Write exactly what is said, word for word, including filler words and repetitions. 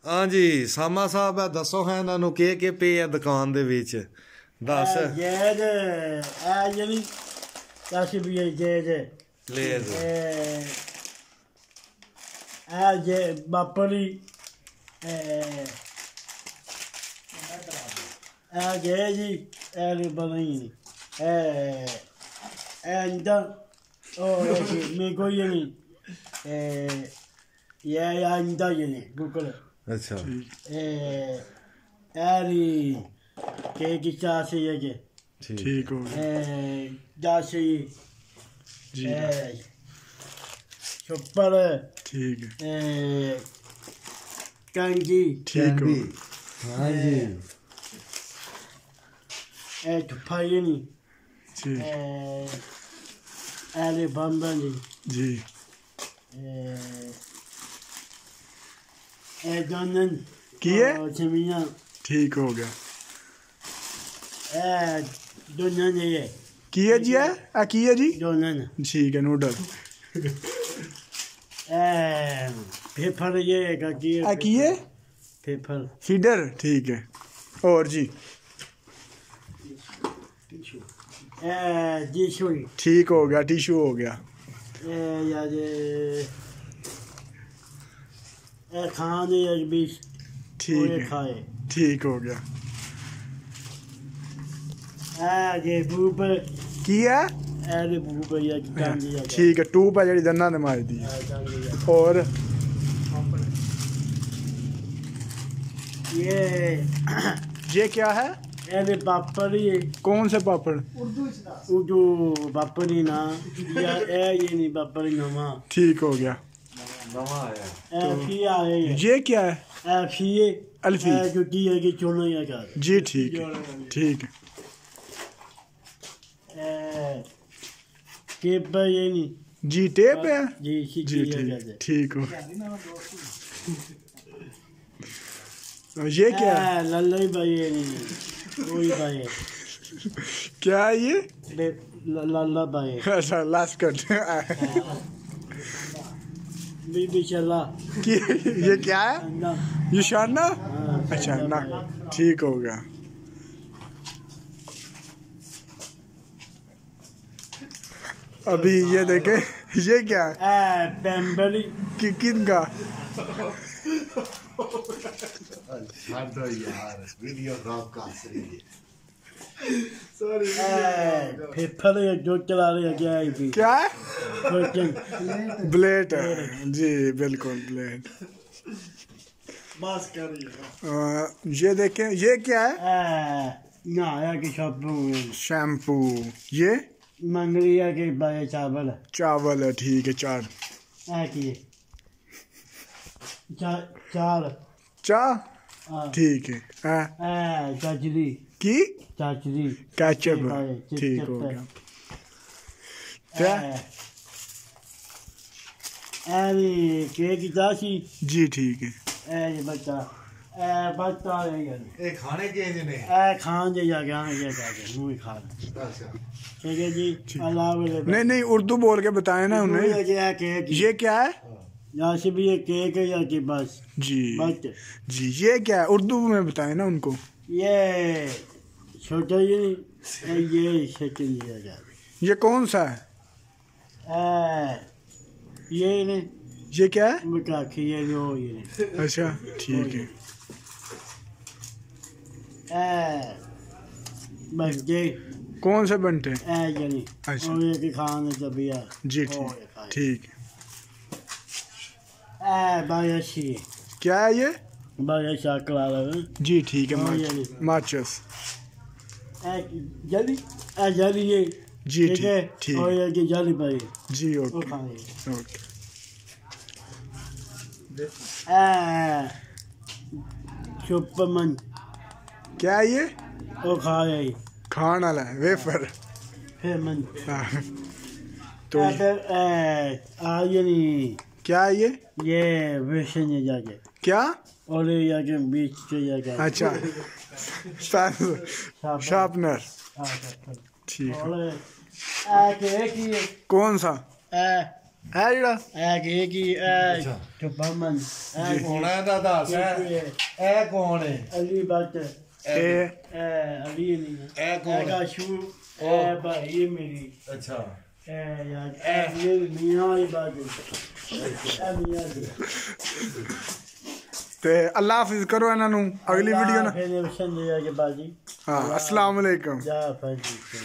हाँ जी सामा साहब है दसो है इन्हों के के पे है दुकान दे विच दस ये जे ए जेनी दस भी है जे जे ले ए ए जे बापरी ए ए जे जी ए ले बनी ए ए इंदा ओ ये मैं कोई नहीं ए ये या इंदा ये नहीं गूगल अच्छा ए एरी के की चासी है के ठीक हो गया ए जासी जी ए चुप्पर ठीक है ए कंगी ठीक हो हाँ जी ए तुपायनी ठीक ए एली बम्बनी जी ए ए दोनन किए चमिया ठीक हो गया ए दोनन ये किए जी है आ किए जी दोनन ठीक है नूडल ए पेपर ये का किए आ किए पेपर फीडर ठीक है और जी ए टिश्यू ठीक हो गया टिश्यू हो गया ए या जे ए खाने एक भी ठीक है खाए ठीक हो गया ए ये बूब की है ए ये बूब या चांदी या ठीक है टूप है जड़ी दन्ना ने मार दी और ये ये क्या है ए पापड़ी कौन से पापड़ उर्दू पापड़ी ना या ए ये नहीं पापड़ी नवा ठीक हो गया ए फिया है ये क्या है ए फिये अल्फी ए जो की है कि चुनो या का जी ठीक है ठीक है ए केप ये नहीं जी टेप है जी जी ठीक ठीक हो और ये क्या है ए लल्ले भाई ये नहीं वही भाई क्या है ये लल्ला भाई अच्छा लास्ट कट बीबी चला कि ये क्या है ये शाना अच्छा ना ठीक हो गया अभी ये देखे ये क्या है पेम्बली कि किन का यार वीडियो ब्रॉडकास्ट सॉरी पेपर ये जो चला रहे हैं क्या है भी क्या है ब्लेड है जी बिल्कुल ब्लेड बस करिए ये देखें ये क्या है ना यार की शैम्पू शैम्पू ये मंगलिया के बाय चावल चावल है ठीक है चार आ की चार चार चा ठीक है आ, आ चाचली की चाचली कैचअप ठीक हो गया क्या अरे के की चाची जी ठीक है ए बच्चा ए बच्चा है ये खाने के ने ए खान जे जा गया ये जाके मुंह खा अच्छा ठीक है जी अल्लाह नहीं नहीं उर्दू बोल के बताए ना उन्हें ये क्या है यहाँ से भी ये केक है या के पास जी बच जी ये क्या है उर्दू में बताए ना उनको ये छोटा ये ये शक्ल लिया जा ये कौन सा है ए ये ने ये क्या है बेटा ये लो ये अच्छा ठीक है ए बस ये कौन से बनते हैं ए यानी अच्छा और ये की खाने जब यार जी ठीक ठीक ए बायशी क्या है ये बायशी अकला जी ठीक है माचस ए जल्दी ए जल्दी ये जी ठीक ठीक और ये की जल्दी भाई जी ओके ओके ए सुपरमैन क्या है ये ओ खा रही खान वाला है वेफर फिर मन तो ए आ ये नहीं क्या है ये ये वेशन ये जाके क्या और ये जाके बीच के जाके अच्छा शार्पनर ठीक है और ए के की कौन सा ए है जेड़ा ए के की ए तो बमन ए कौन है दा दस है ए कौन है अली बात ए ए अली नहीं ए कौन का शू ए भाई मेरी अच्छा ए यार ए ये मियां वाली बात है ए मियां दी ते अल्लाह हाफिज करो इन्हां नू अगली वीडियो ना फिर वसन दिया के बाजी हां अस्सलाम वालेकुम जा फजी